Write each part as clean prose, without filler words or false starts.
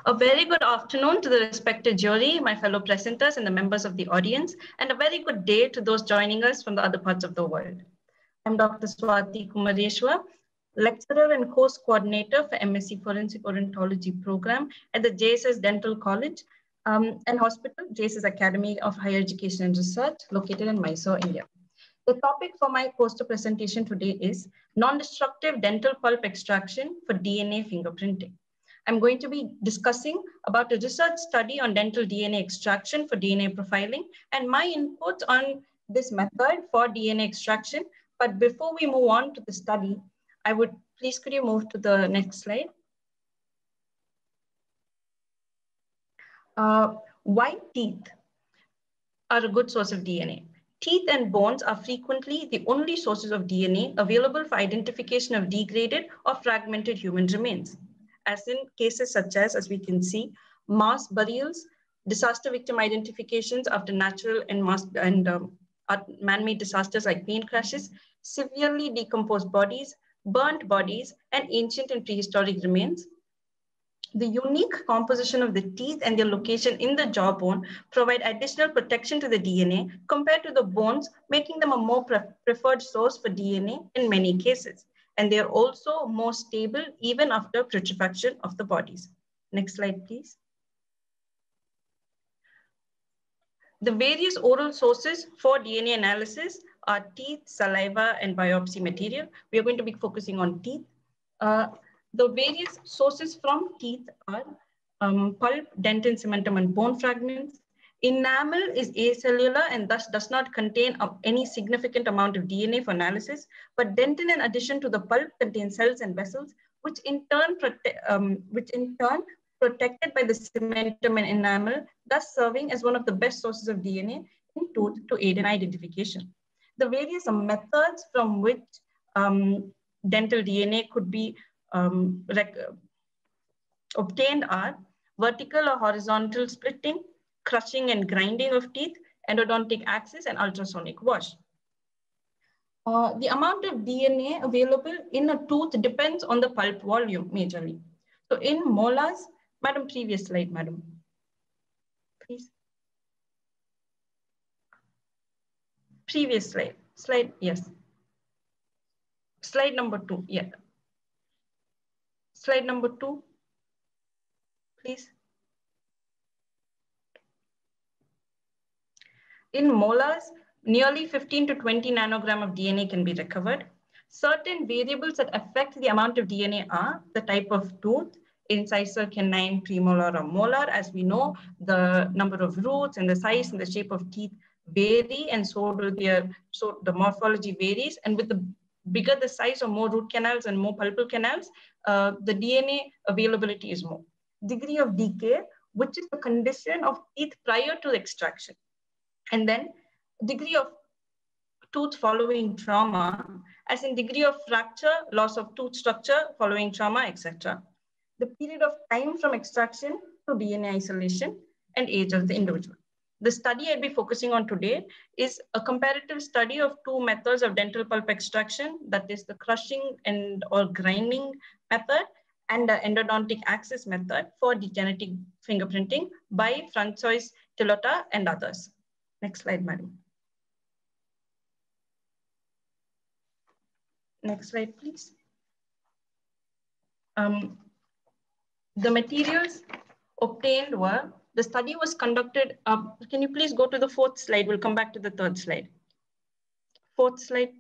A very good afternoon to the respected jury, my fellow presenters and the members of the audience, and a very good day to those joining us from the other parts of the world. I'm Dr. Swati Kumareshwar, lecturer and course coordinator for MSc Forensic Odontology program at the JSS Dental College and Hospital, JSS Academy of Higher Education and Research, located in Mysore, India. The topic for my poster presentation today is non-destructive dental pulp extraction for DNA fingerprinting. I'm going to be discussing about a research study on dental DNA extraction for DNA profiling and my inputs on this method for DNA extraction. But before we move on to the study, could you move to the next slide? White teeth are a good source of DNA. Teeth and bones are frequently the only sources of DNA available for identification of degraded or fragmented human remains, as in cases such as we can see, mass burials, disaster victim identifications after natural and man-made disasters like plane crashes, severely decomposed bodies, burnt bodies, and ancient and prehistoric remains. The unique composition of the teeth and their location in the jawbone provide additional protection to the DNA compared to the bones, making them a more preferred source for DNA in many cases. And they are also more stable even after putrefaction of the bodies. Next slide, please. The various oral sources for DNA analysis are teeth, saliva, and biopsy material. We are going to be focusing on teeth. The various sources from teeth are pulp, dentin, cementum, and bone fragments. Enamel is acellular and thus does not contain any significant amount of DNA for analysis, but dentin, in addition to the pulp, contains cells and vessels, which in turn protected by the cementum and enamel, thus serving as one of the best sources of DNA in tooth to aid in identification. The various methods from which dental DNA could be obtained are vertical or horizontal splitting, crushing and grinding of teeth, endodontic axis, and ultrasonic wash. The amount of DNA available in a tooth depends on the pulp volume majorly. So in molars, madam, previous slide, madam, please. Previous slide, yes. Slide number 2, yeah. Slide number 2, please. In molars, nearly 15 to 20 nanogram of DNA can be recovered. Certain variables that affect the amount of DNA are the type of tooth, incisor, canine, premolar, or molar. As we know, the number of roots and the size and the shape of teeth vary, and so the morphology varies. And with the bigger the size or more root canals and more pulpal canals, the DNA availability is more. Degree of decay, which is the condition of teeth prior to extraction. And then degree of tooth following trauma, as in degree of fracture, loss of tooth structure following trauma, etc. The period of time from extraction to DNA isolation and age of the individual. The study I'll be focusing on today is a comparative study of two methods of dental pulp extraction, that is the crushing or grinding method and the endodontic axis method for genetic fingerprinting by François Tilota and others. Next slide, madam. Next slide, please. The materials obtained were, the study was conducted, can you please go to the 4th slide? We'll come back to the 3rd slide. 4th slide.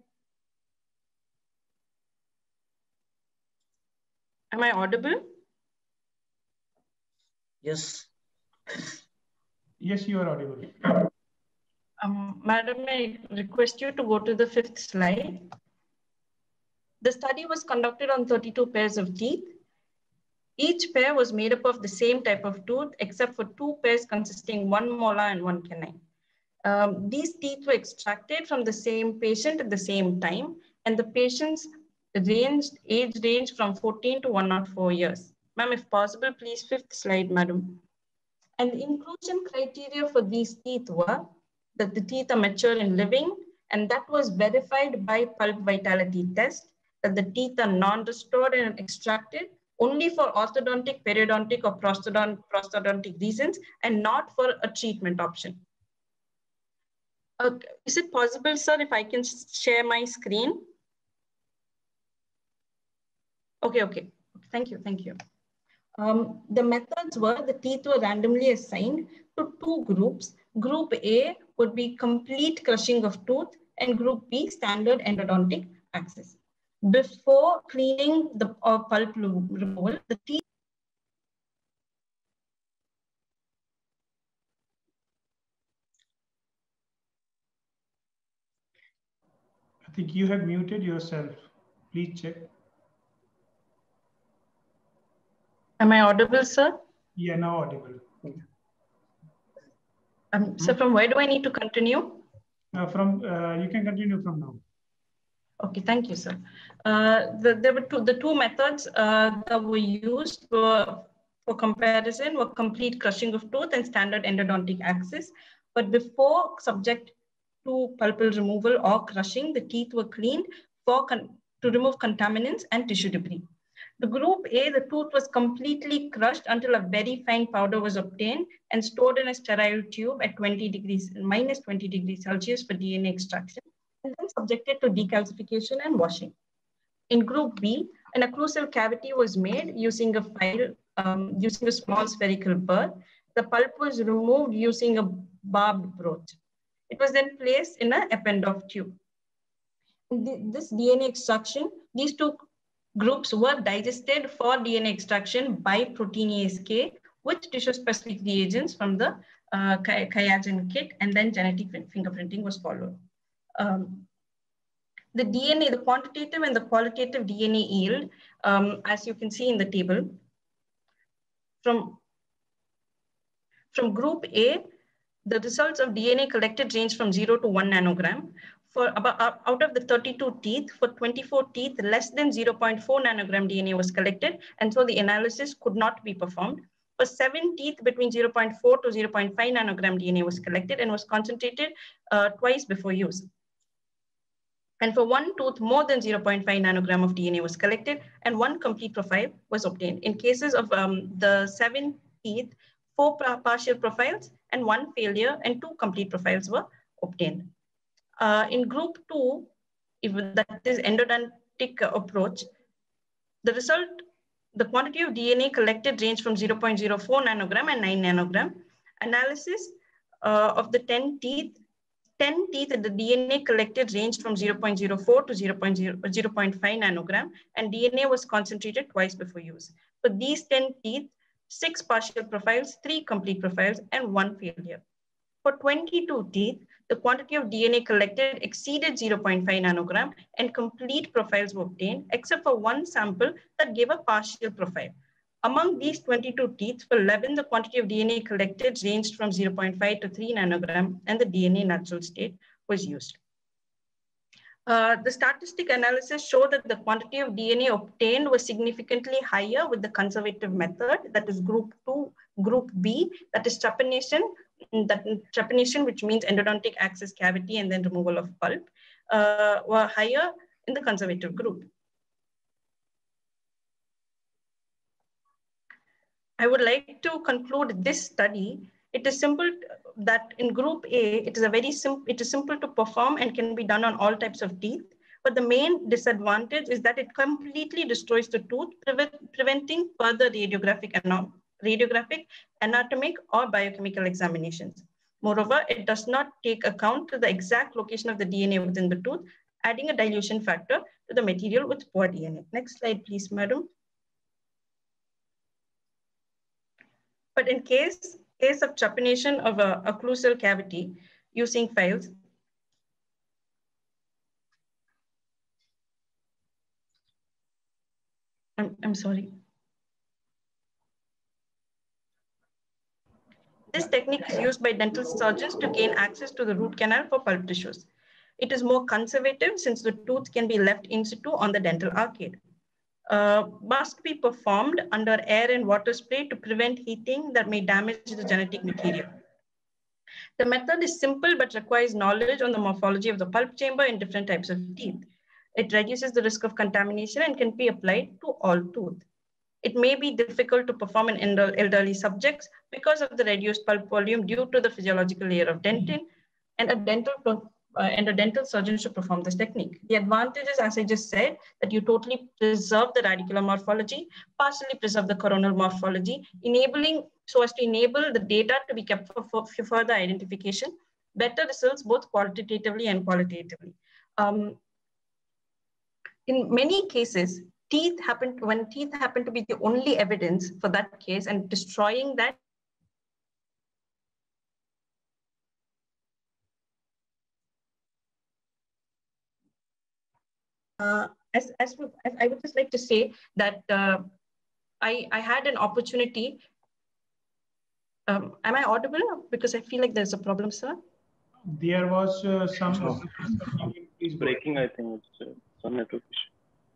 Am I audible? Yes. Yes, you are audible. Madam, I request you to go to the 5th slide. The study was conducted on 32 pairs of teeth. Each pair was made up of the same type of tooth, except for 2 pairs consisting 1 molar and 1 canine. These teeth were extracted from the same patient at the same time, and the patient's age ranged from 14 to 104 years. Ma'am, if possible, please 5th slide, madam. And the inclusion criteria for these teeth were that the teeth are mature and living, and that was verified by pulp vitality test, that the teeth are non-restored and extracted, only for orthodontic, periodontic, or prosthodontic reasons, and not for a treatment option. Is it possible, sir, if I can share my screen? Okay. Thank you. The methods were the teeth were randomly assigned to two groups. Group A would be complete crushing of tooth, and Group B, standard endodontic access. Before cleaning the pulp removal, the teeth. I think you have muted yourself. Please check. Am I audible, sir? Yeah, now audible. So from where do I need to continue? You can continue from now. Okay, thank you, sir. There were the two methods that were used for comparison were complete crushing of tooth and standard endodontic access. But before subject to pulpal removal or crushing, the teeth were cleaned to remove contaminants and tissue debris. The group A, the tooth was completely crushed until a very fine powder was obtained and stored in a sterile tube at minus 20 degrees Celsius for DNA extraction, and then subjected to decalcification and washing. In Group B, an occlusal cavity was made using a file, using a small spherical burr. The pulp was removed using a barbed broach. It was then placed in an Eppendorf tube. This DNA extraction, these two groups were digested for DNA extraction by proteinase K with tissue-specific reagents from the QIAGEN kit, and then genetic fingerprinting was followed. The DNA, the quantitative and the qualitative DNA yield, as you can see in the table, from Group A, the results of DNA collected range from 0 to 1 nanogram. For out of the 32 teeth, for 24 teeth, less than 0.4 nanogram DNA was collected, and so the analysis could not be performed. For 7 teeth, between 0.4 to 0.5 nanogram DNA was collected and was concentrated twice before use. And for one tooth, more than 0.5 nanogram of DNA was collected, and one complete profile was obtained. In cases of the 7 teeth, 4 partial profiles and 1 failure, and 2 complete profiles were obtained. In Group 2, that is endodontic approach, the quantity of DNA collected ranged from 0.04 nanogram and 9 nanogram. Analysis of the 10 teeth, the DNA collected ranged from 0.04 to 0.5 nanogram, and DNA was concentrated twice before use. For these 10 teeth, 6 partial profiles, 3 complete profiles, and 1 failure. For 22 teeth, the quantity of DNA collected exceeded 0.5 nanogram, and complete profiles were obtained, except for one sample that gave a partial profile. Among these 22 teeth, for 11, the quantity of DNA collected ranged from 0.5 to 3 nanogram, and the DNA natural state was used. The statistic analysis showed that the quantity of DNA obtained was significantly higher with the conservative method, that is Group B, that is trepanation, which means endodontic access cavity and then removal of pulp, were higher in the conservative group. I would like to conclude this study. It is simple that in Group A, it is simple to perform and can be done on all types of teeth. But the main disadvantage is that it completely destroys the tooth, preventing further radiographic, anatomic, or biochemical examinations. Moreover, it does not take account to the exact location of the DNA within the tooth, adding a dilution factor to the material with poor DNA. Next slide, please, madam. But in case of trepanation of a occlusal cavity using files, I'm sorry. This technique is used by dental surgeons to gain access to the root canal for pulp tissues. It is more conservative since the tooth can be left in situ on the dental arcade. Must be performed under air and water spray to prevent heating that may damage the genetic material. The method is simple but requires knowledge on the morphology of the pulp chamber in different types of teeth. It reduces the risk of contamination and can be applied to all teeth. It may be difficult to perform in elderly subjects because of the reduced pulp volume due to the physiological layer of dentin, and a dental surgeon should perform this technique. The advantage is, as I just said, that you totally preserve the radicular morphology, partially preserve the coronal morphology, so as to enable the data to be kept for further identification, better results both quantitatively and qualitatively. In many cases, when teeth happen to be the only evidence for that case, and destroying that as I would just like to say that I had an opportunity. Am I audible? Because I feel like there's a problem, sir. There was some breaking. I think it's some network issue.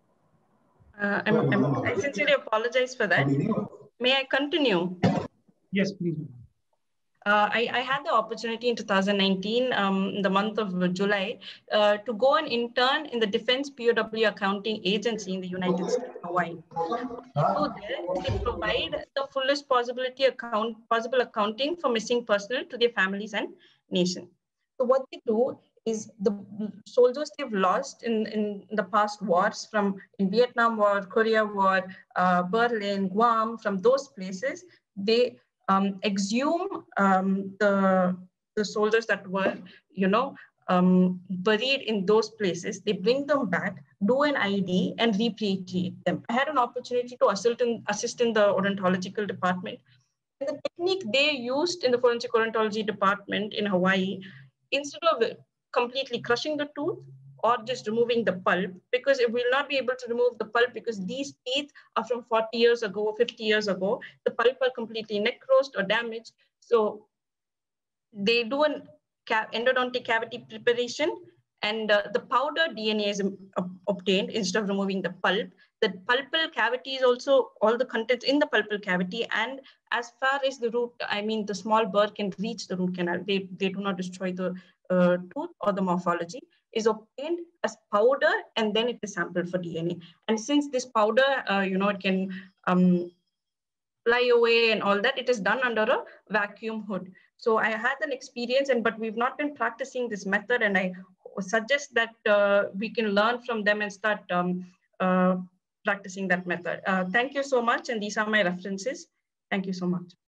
I sincerely apologize for that. May I continue? Yes, please. I had the opportunity in 2019, in the month of July, to go and intern in the Defense POW Accounting Agency in the United States, Hawaii. So there, they provide the fullest possible accounting for missing personnel to their families and nation. So what they do is the soldiers they've lost in the past wars, from in Vietnam War, Korea War, Berlin, Guam, from those places, they exhume the soldiers that were, buried in those places. They bring them back, do an ID, and repatriate them. I had an opportunity to assist in the odontological department. And the technique they used in the forensic odontology department in Hawaii, instead of completely crushing the tooth or just removing the pulp, because it will not be able to remove the pulp because these teeth are from 40 years ago, 50 years ago. The pulp are completely necrosed or damaged. So they do an endodontic cavity preparation, and the powder DNA is obtained instead of removing the pulp. The pulpal cavity is also all the contents in the pulpal cavity, and as far as the root, the small burr can reach the root canal, they do not destroy the tooth or the morphology, is obtained as powder, and then it is sampled for DNA. And since this powder, it can fly away and all that, it is done under a vacuum hood. So I had an experience, but we've not been practicing this method, and I suggest that we can learn from them and start practicing that method. Thank you so much, and these are my references. Thank you so much.